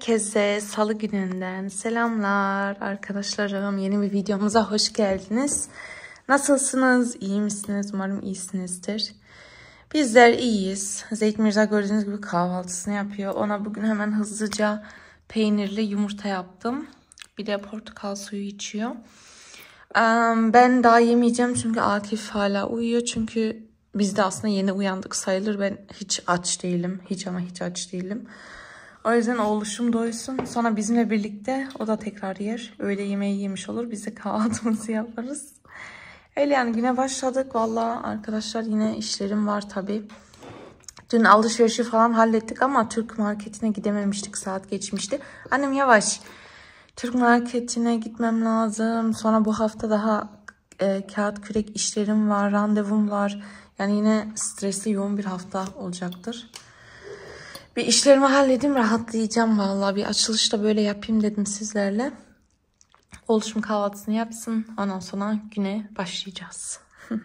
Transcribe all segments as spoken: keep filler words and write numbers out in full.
Herkese salı gününden selamlar arkadaşlarım. Yeni bir videomuza hoş geldiniz. Nasılsınız? İyi misiniz? Umarım iyisinizdir. Bizler iyiyiz. Zeyt Mirza gördüğünüz gibi kahvaltısını yapıyor. Ona bugün hemen hızlıca peynirli yumurta yaptım. Bir de portakal suyu içiyor. Ben daha yemeyeceğim çünkü Akif hala uyuyor. Çünkü biz de aslında yeni uyandık sayılır. Ben hiç aç değilim. Hiç ama hiç aç değilim. O yüzden oğluşum doysun. Sonra bizimle birlikte o da tekrar yer. Öğle yemeği yemiş olur. Biz de kahvaltımızı yaparız. Öyle yani güne başladık. Vallahi arkadaşlar yine işlerim var tabii. Dün alışverişi falan hallettik ama Türk marketine gidememiştik. Saat geçmişti. Annem yavaş. Türk marketine gitmem lazım. Sonra bu hafta daha e, kağıt kürek işlerim var. Randevum var. Yani yine stresli yoğun bir hafta olacaktır. Bir işlerimi halledeyim, rahatlayacağım vallahi. Bir açılış da böyle yapayım dedim sizlerle. Oluşum kahvaltısını yapsın. Ondan sonra güne başlayacağız.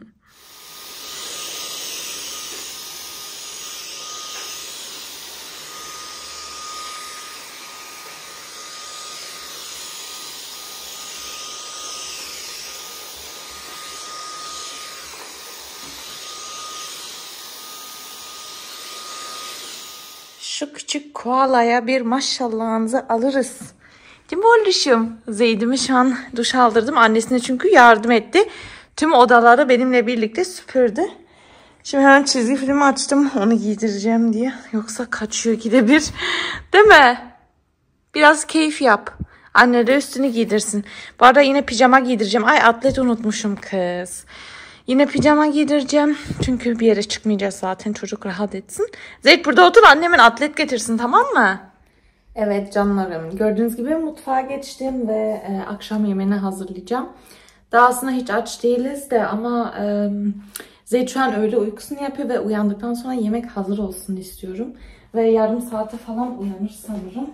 Şu küçük koalaya bir maşallahınızı alırız. Değil mi oğluşum? Zeydim'i şu an duş aldırdım. Annesine çünkü yardım etti. Tüm odaları benimle birlikte süpürdü. Şimdi hemen çizgi filmi açtım. Onu giydireceğim diye. Yoksa kaçıyor gide bir. Değil mi? Biraz keyif yap. Anne de üstünü giydirsin. Bu arada yine pijama giydireceğim. Ay atlet unutmuşum kız. Yine pijama giydireceğim. Çünkü bir yere çıkmayacağız zaten. Çocuk rahat etsin. Zeyd burada otur. Annemin atlet getirsin, tamam mı? Evet canlarım. Gördüğünüz gibi mutfağa geçtim ve e, akşam yemeğini hazırlayacağım. Daha aslında hiç aç değiliz de ama e, Zeyd şu an öğle uykusunu yapıyor ve uyandıktan sonra yemek hazır olsun istiyorum. Ve yarım saate falan uyanır sanırım.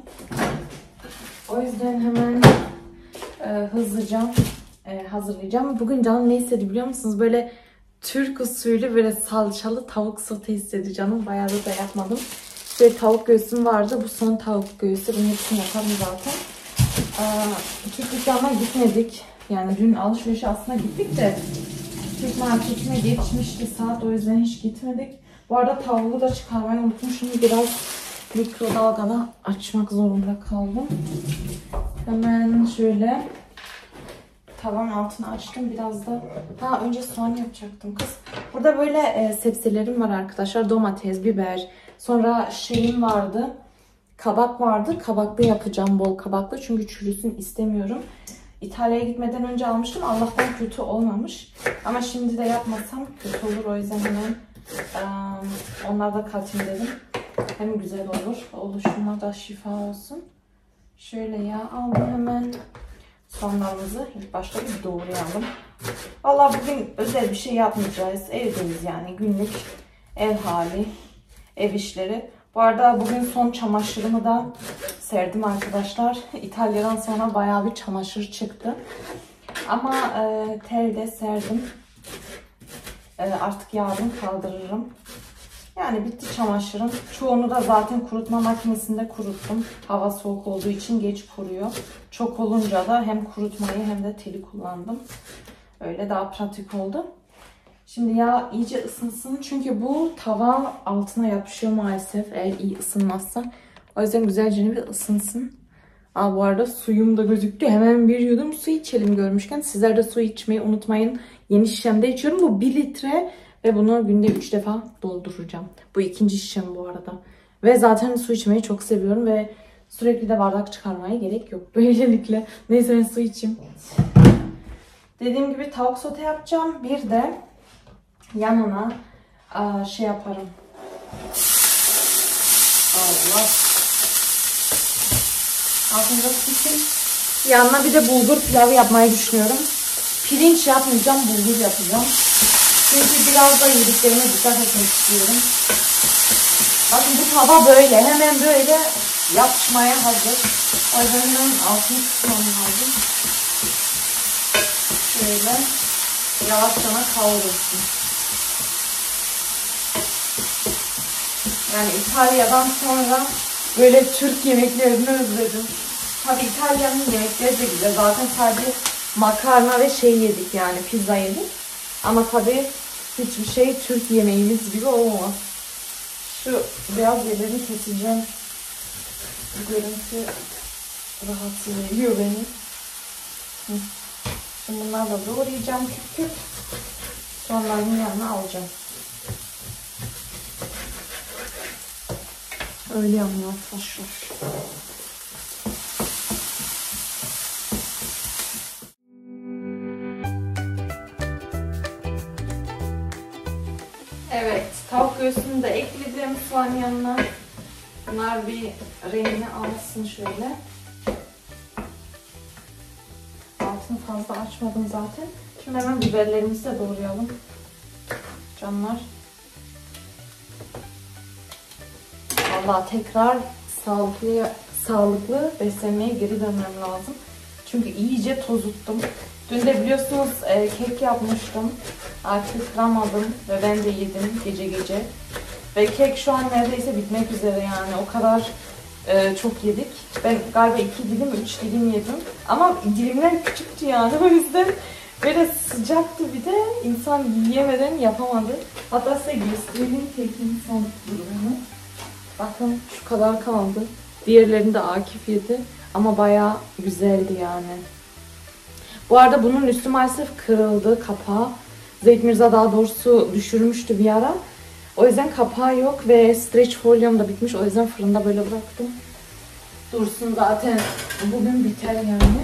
O yüzden hemen e, hızlıca e, hazırlayacağım. Bugün canım ne istedi biliyor musunuz? Böyle Türk usulü böyle salçalı tavuk sote istedi canım. Bayağıdır da yapmadım. Böyle tavuk göğsüm vardı. Bu son tavuk göğsü. Bunun hepsini yaparım zaten. Türk dükkana gitmedik. Yani dün alışverişe aslında gittik de Türk marketine geçmişti saat. O yüzden hiç gitmedik. Bu arada tavuğu da çıkarmayı unuttum. Şimdi biraz mikrodalgada açmak zorunda kaldım. Hemen şöyle tavanın altını açtım. Biraz da daha önce soğan yapacaktım kız. Burada böyle e, sebzelerim var arkadaşlar. Domates, biber. Sonra şeyim vardı. Kabak vardı. Kabaklı yapacağım, bol kabaklı. Çünkü çürüsün istemiyorum. İtalya'ya gitmeden önce almıştım. Allah'tan kötü olmamış. Ama şimdi de yapmasam kötü olur. O yüzden hemen um, onları da katayım dedim. Hem güzel olur. Oluşuma da şifa olsun. Şöyle yağ aldım hemen. Soğanlarımızı ilk başta bir doğrayalım. Vallahi bugün özel bir şey yapmayacağız. Evdeyiz yani. Günlük ev hali, ev işleri. Bu arada bugün son çamaşırımı da serdim arkadaşlar. İtalya'dan sonra bayağı bir çamaşır çıktı. Ama e, telde serdim. E, artık yarın kaldırırım. Yani bitti çamaşırım. Çoğunu da zaten kurutma makinesinde kuruttum. Hava soğuk olduğu için geç kuruyor. Çok olunca da hem kurutmayı hem de teli kullandım. Öyle daha pratik oldu. Şimdi yağ iyice ısınsın. Çünkü bu tava altına yapışıyor maalesef eğer iyi ısınmazsa. O yüzden güzelce bir ısınsın. Aa, bu arada suyum da gözüktü. Hemen bir yudum su içelim görmüşken. Sizler de su içmeyi unutmayın. Yeni şişemde içiyorum. Bu bir litre ve bunu günde üç defa dolduracağım. Bu ikinci şişem bu arada. Ve zaten su içmeyi çok seviyorum ve sürekli de bardak çıkarmaya gerek yok. Böylelikle. Neyse ben su içeyim. Dediğim gibi tavuk sote yapacağım. Bir de yanına aa, şey yaparım. Allah. Altında pişir. Yanına bir de bulgur pilavı yapmayı düşünüyorum. Pirinç yapmayacağım, bulgur yapacağım. Çünkü biraz da yediklerime dikkat etmek istiyorum. Bakın bu tava böyle. Hemen böyle yapışmaya hazır. O yüzden hemen altını kısmam lazım. Şöyle yavaşça kavrulsun. Yani İtalya'dan sonra Böyle Türk yemeklerini özledim. Tabii İtalya'nın yemekleri de güzel. Zaten sadece makarna ve şey yedik yani pizza yedik. Ama tabii hiçbir şey Türk yemeğimiz gibi olmaz. Şu beyaz yerlerini keseceğim. Bu görüntü rahatsız ediyor beni. Şimdi bunları da doğrayacağım küp küp. Sonlarının yanına alacağım. Öyle yanıyor arkadaşlar. Evet, tavuk göğsünü de ekledim soğan yanına. Bunlar bir rengini alsın şöyle. Altını fazla açmadım zaten. Şimdi hemen biberlerimizi de doğrayalım. Canlar. Vallahi tekrar sağlıklı sağlıklı beslenmeye geri dönmem lazım. Çünkü iyice tozuttum. Dün de biliyorsunuz e, kek yapmıştım. Artık kıramadım ve ben de yedim gece gece. Ve kek şu an neredeyse bitmek üzere yani. O kadar e, çok yedik. Ben galiba iki dilim, üç dilim yedim. Ama dilimler küçüktü yani. O yüzden böyle sıcaktı, bir de insan yiyemeden yapamadı. Hatta size göstereyim kekin son durumunu. Bakın şu kadar kaldı. Diğerlerini de Akif yedi. Ama bayağı güzeldi yani. Bu arada bunun üstü maalesef kırıldı, kapağı. Zeyt Mirza daha doğrusu düşürmüştü bir ara. O yüzden kapağı yok ve streç folyom da bitmiş. O yüzden fırında böyle bıraktım. Dursun, zaten bugün biter yani.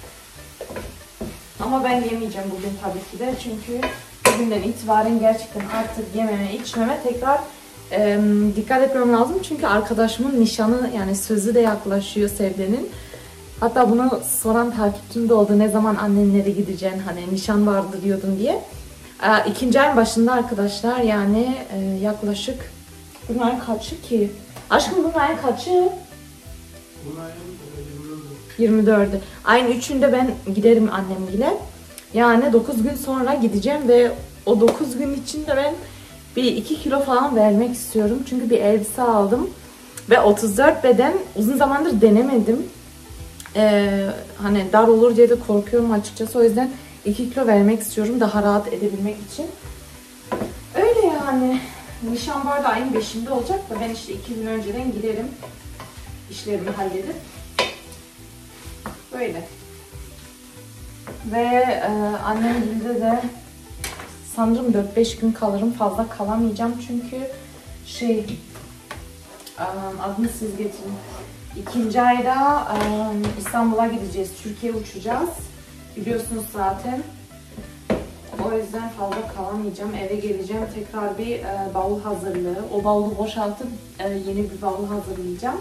Ama ben yemeyeceğim bugün tabii ki de. Çünkü bugünden itibaren gerçekten artık yememe, içmeme tekrar e, dikkat etmem lazım. Çünkü arkadaşımın nişanı, yani sözü de yaklaşıyor Sevde'nin. Hatta bunu soran takipçim de oldu. Ne zaman annenlere gideceksin? Hani nişan vardı diyordun diye. E, ikinci ayın başında arkadaşlar, yani e, yaklaşık bunun ayın kaçı ki? Aşkım bunun ayın kaçı? Bunun ayın yirmi dördü. Ayın üçünde ben giderim annemgile. Yani dokuz gün sonra gideceğim ve o dokuz gün içinde ben bir iki kilo falan vermek istiyorum. Çünkü bir elbise aldım. Ve otuz dört beden uzun zamandır denemedim. Ee, hani dar olur diye de korkuyorum açıkçası. O yüzden iki kilo vermek istiyorum daha rahat edebilmek için. Öyle yani. Nişan bu arada ayın beşinde olacak da ben işte iki gün önceden giderim. İşlerimi halledip. Böyle. Ve e, annem gilde de sanırım dört beş gün kalırım. Fazla kalamayacağım çünkü şey um, adını siz getirin. İkinci ayda um, İstanbul'a gideceğiz. Türkiye uçacağız. Biliyorsunuz zaten. O yüzden fazla kalamayacağım. Eve geleceğim. Tekrar bir e, bavul hazırlığı. O bavulu boşaltıp e, yeni bir bavul hazırlayacağım.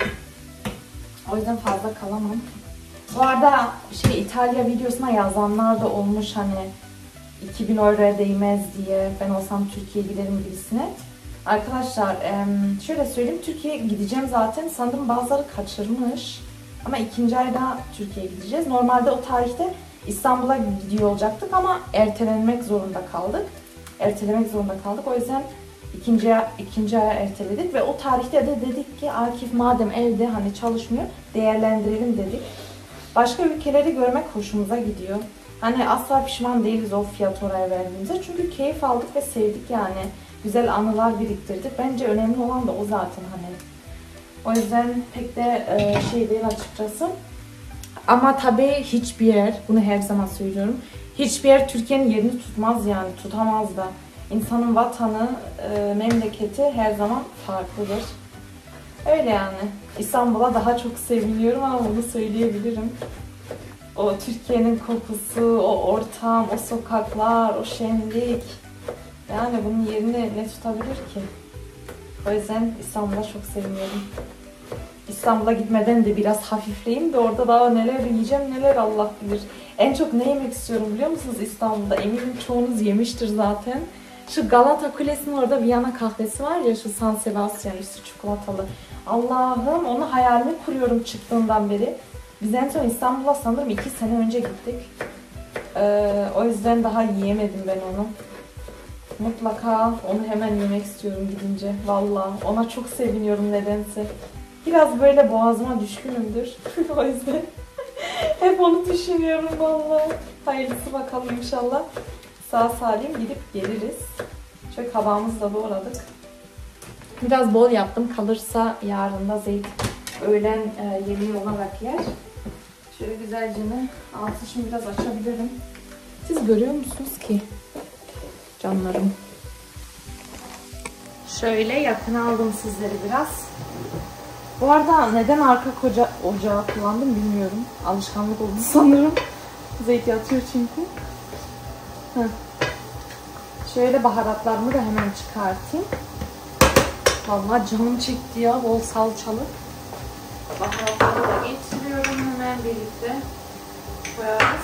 O yüzden fazla kalamam. Bu arada şey İtalya videosuna yazanlar da olmuş, hani iki bin euroya değmez diye, ben olsam Türkiye'ye giderim gibisine. Arkadaşlar şöyle söyleyeyim, Türkiye'ye gideceğim zaten, sanırım bazıları kaçırmış. Ama ikinci ayda Türkiye'ye gideceğiz. Normalde o tarihte İstanbul'a gidiyor olacaktık ama ertelenmek zorunda kaldık. Ertelemek zorunda kaldık. O yüzden ikinci, ikinci aya erteledik ve o tarihte de dedik ki Akif madem evde hani çalışmıyor, değerlendirelim dedik. Başka ülkeleri görmek hoşumuza gidiyor. Hani asla pişman değiliz o fiyat oraya verdiğimize. Çünkü keyif aldık ve sevdik yani. Güzel anılar biriktirdik. Bence önemli olan da o zaten hani. O yüzden pek de şey değil açıkçası. Ama tabii hiçbir yer, bunu her zaman söylüyorum, hiçbir yer Türkiye'nin yerini tutmaz yani, tutamaz da. İnsanın vatanı, memleketi her zaman farklıdır. Öyle yani. İstanbul'a daha çok seviniyorum ama bunu söyleyebilirim. O Türkiye'nin kokusu, o ortam, o sokaklar, o şenlik. Yani bunun yerini ne tutabilir ki? O yüzden İstanbul'a çok seviniyorum. İstanbul'a gitmeden de biraz hafifleyeyim de orada daha neler yiyeceğim, neler Allah bilir. En çok ne yemek istiyorum biliyor musunuz İstanbul'da? Eminim çoğunuz yemiştir zaten. Şu Galata Kulesi'nin orada Viyana kahvesi var ya, şu San Sebastian üstü çikolatalı. Allah'ım, onu hayalini kuruyorum çıktığından beri. Biz en son İstanbul'a sanırım iki sene önce gittik. Ee, o yüzden daha yiyemedim ben onu. Mutlaka onu hemen yemek istiyorum gidince. Vallahi ona çok seviniyorum nedense. Biraz böyle boğazıma düşkünümdür. O yüzden hep onu düşünüyorum vallahi. Hayırlısı bakalım inşallah. Sağ salim gidip geliriz. Şöyle kabağımızı da doğradık. Biraz bol yaptım. Kalırsa yarın da Zeyt öğlen e, yemeği olarak yer. Şöyle güzelce altını şimdi biraz açabilirim. Siz görüyor musunuz ki? Canlarım. Şöyle yakına aldım sizleri biraz. Bu arada neden arka koca ocağı kullandım bilmiyorum. Alışkanlık oldu sanırım. Zeyt yatıyor çünkü. Heh. Şöyle baharatlarımı da hemen çıkartayım. Vallahi canım çekti ya, bol salçalı. Baharatları da getiriyorum hemen birlikte koyarız.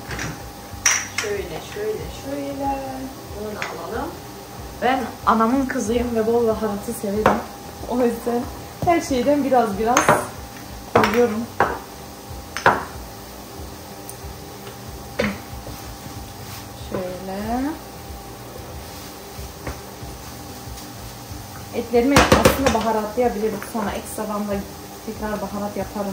Şöyle şöyle şöyle bunu da alalım. Ben anamın kızıyım ve bol baharatı severim. O yüzden her şeyden biraz biraz koyuyorum. Şöyle. Etlerimi aslında baharatlayabilirim. Sonra ekstradan da tekrar baharat yaparım.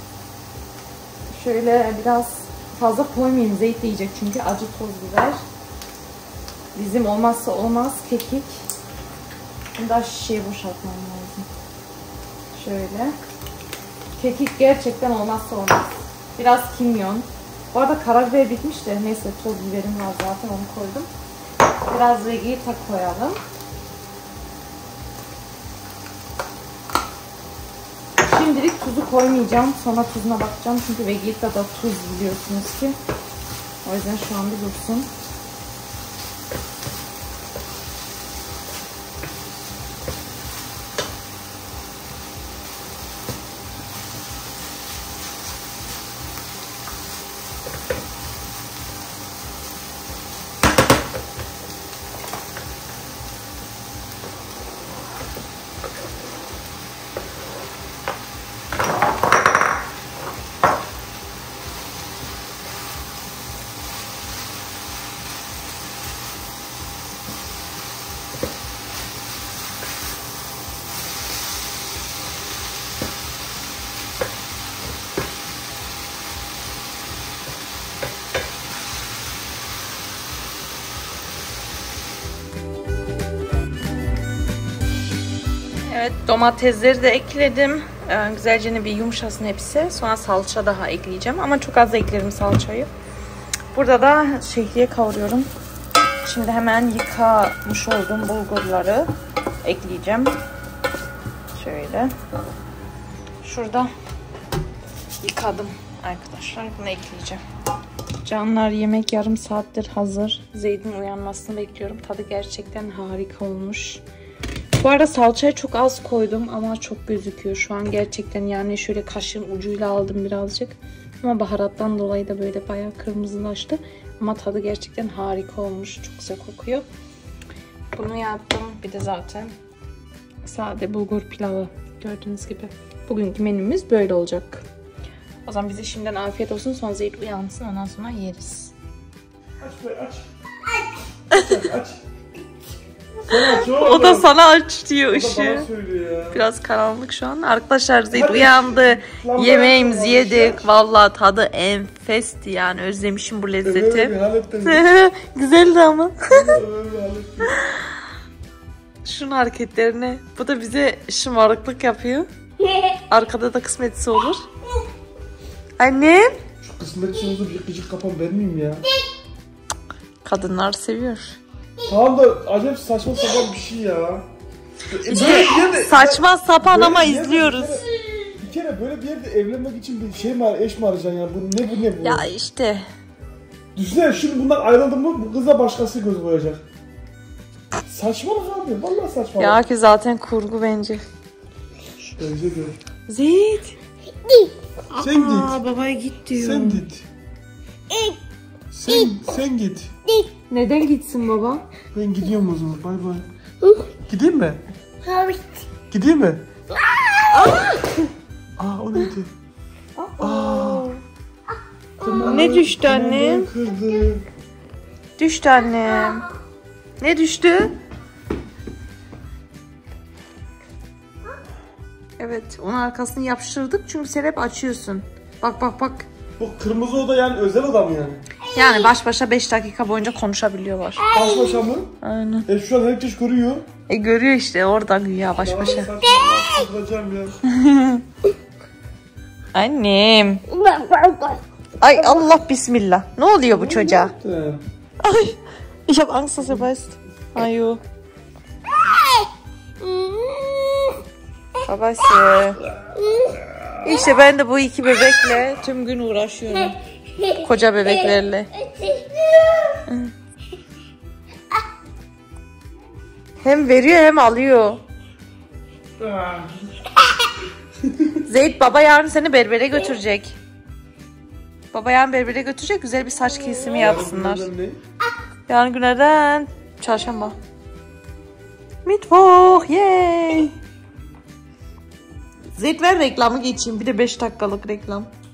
Şöyle biraz fazla koymayayım. Zeyt yiyecek çünkü acı, toz biber. Bizim olmazsa olmaz kekik. Şimdi daha şişeye boşaltmam lazım. Şöyle. Kekik gerçekten olmazsa olmaz. Biraz kimyon. Bu arada karabiber bitmiş de neyse toz biberim var zaten, onu koydum. Biraz vegeta koyalım. Şimdilik tuzu koymayacağım. Sonra tuzuna bakacağım. Çünkü vegeta da tuz biliyorsunuz ki. O yüzden şu an bir dursun. Evet, domatesleri de ekledim. Ee, güzelce bir yumuşasın hepsi. Sonra salça daha ekleyeceğim. Ama çok az eklerim salçayı. Burada da şehriye kavuruyorum. Şimdi hemen yıkamış olduğum bulgurları ekleyeceğim. Şöyle. Şurada yıkadım arkadaşlar. Bunu ekleyeceğim. Canlar, yemek yarım saattir hazır. Zeyd'in uyanmasını bekliyorum. Tadı gerçekten harika olmuş. Bu arada salçayı çok az koydum ama çok gözüküyor şu an gerçekten, yani şöyle kaşığın ucuyla aldım birazcık. Ama baharattan dolayı da böyle bayağı kırmızılaştı. Ama tadı gerçekten harika olmuş. Çok güzel kokuyor. Bunu yaptım. Bir de zaten sade bulgur pilavı gördüğünüz gibi. Bugünkü menümüz böyle olacak. O zaman bize şimdiden afiyet olsun. Sonra Zeyd uyansın, ondan sonra yeriz. Aç be aç. Aç aç. Aç o da sana aç diyor ışığı. Ya. Biraz karanlık şu an. Arkadaşlar Zeyd uyandı. Yemeğimizi yedik. Vallahi tadı enfesti yani. Özlemişim bu lezzeti. Güzeldi ama. Şunun hareketlerini. Bu da bize şımarıklık yapıyor. Arkada da kısmetisi olur. Annem. Şu kısmetisi oldu, bir gıcık kapan ben miyim ya? Kadınlar seviyor. Tamam da acayip saçma sapan bir şey ya. İşte de, saçma sapan ama izliyoruz. Bir kere, bir kere böyle bir yerde evlenmek için bir şey mi var, eş mi arayacaksın ya? Bu ne bu ne bu? Ya işte. Düşünsene şimdi bundan ayrıldım mı bu kıza başkası göz koyacak. Saçmalık abi, vallahi saçmalık. Ya ki zaten kurgu bence. Bence de. Zeyd. Sen Aa, git. babaya git diyor. Sen git. Sen, sen git. Neden gitsin baba? Ben gidiyorum o zaman. Bay bay. Gideyim mi? Gideyim mi? Aa, o neydi? Aa. Tamam. Ne düştü annem? Kırdı. Düştü annem. Ne düştü? Evet, onun arkasını yapıştırdık çünkü sen hep açıyorsun. Bak bak bak. Bu kırmızı oda yani özel oda mı yani? Yani baş başa beş dakika boyunca konuşabiliyorlar. Baş başa mı? Aynen. E şu an herkes görüyor. E görüyor işte orada güya baş başa. Saçmalama, ya. Annem. Ay Allah bismillah. Ne oluyor bu çocuğa? Ay. Ich hab Angst, dass er beißt. Ayo. Babası. İşte ben de bu iki bebekle tüm gün uğraşıyorum. Koca bebeklerle. Hem veriyor hem alıyor. Zeyd baba yarın seni berbere götürecek. Baba yarın berbere götürecek, güzel bir saç kesimi yapsınlar. Yarın günlerden çarşamba. Mittwoch, yay. Zeyd ver reklamı geçeyim, bir de beş dakikalık reklam.